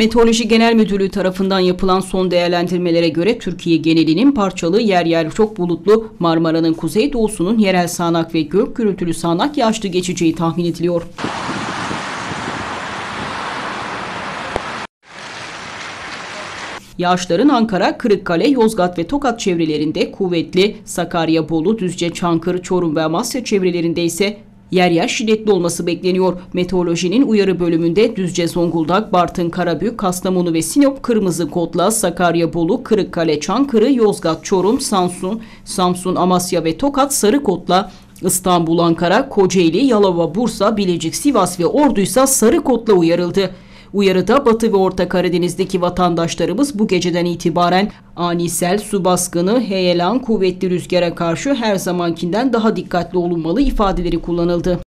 Meteoroloji Genel Müdürlüğü tarafından yapılan son değerlendirmelere göre Türkiye genelinin parçalı, yer yer çok bulutlu, Marmara'nın kuzeydoğusunun yerel sağanak ve gök gürültülü sağanak yağışlı geçeceği tahmin ediliyor. Yağışların Ankara, Kırıkkale, Yozgat ve Tokat çevrelerinde kuvvetli, Sakarya, Bolu, Düzce, Çankırı, Çorum ve Amasya çevrelerinde ise yer yer şiddetli olması bekleniyor. Meteorolojinin uyarı bölümünde Düzce, Zonguldak, Bartın, Karabük, Kastamonu ve Sinop kırmızı kodla, Sakarya, Bolu, Kırıkkale, Çankırı, Yozgat, Çorum, Samsun, Amasya ve Tokat sarı kodla, İstanbul, Ankara, Kocaeli, Yalova, Bursa, Bilecik, Sivas ve Ordu'ysa sarı kodla uyarıldı. Uyarıda Batı ve Orta Karadeniz'deki vatandaşlarımız bu geceden itibaren ani sel, su baskını, heyelan, kuvvetli rüzgara karşı her zamankinden daha dikkatli olunmalı ifadeleri kullanıldı.